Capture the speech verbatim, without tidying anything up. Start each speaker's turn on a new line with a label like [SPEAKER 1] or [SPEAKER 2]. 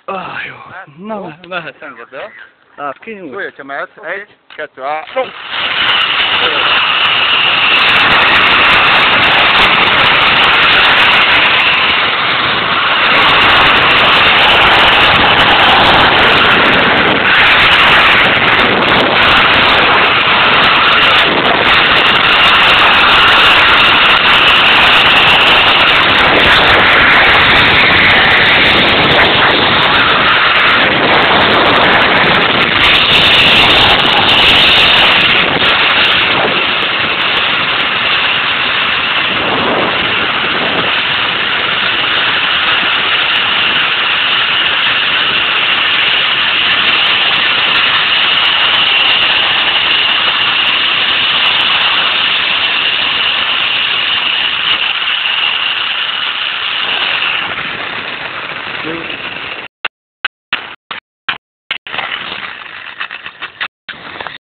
[SPEAKER 1] Ah, jó. Na, mehet. mehet.
[SPEAKER 2] Engedd el.
[SPEAKER 1] Hát, kinyújt.
[SPEAKER 2] Úgy, hogyha mehet. Egy, kettő, három.